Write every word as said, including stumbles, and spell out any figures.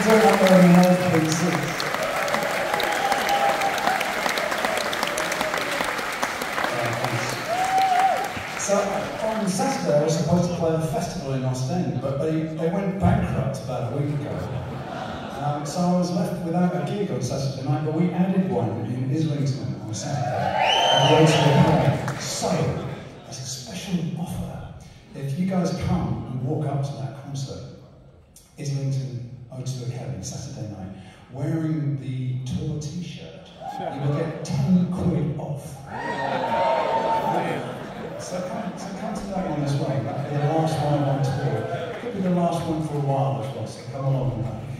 turn up wearing an old clean suit. So on Saturday I was supposed to play a festival in Ostend, but they, they went bankrupt about a week ago. Um, so I was left without a gig on Saturday night, but we added one in Islington on Saturday. So, as a special offer, if you guys come and walk up to that concert, Islington O two Academy, Saturday night, wearing the tour t-shirt, you will get ten quid off. So come, so come to that one as well. That'll be the last one on tour. Could be the last one for a while as well, so come along with that.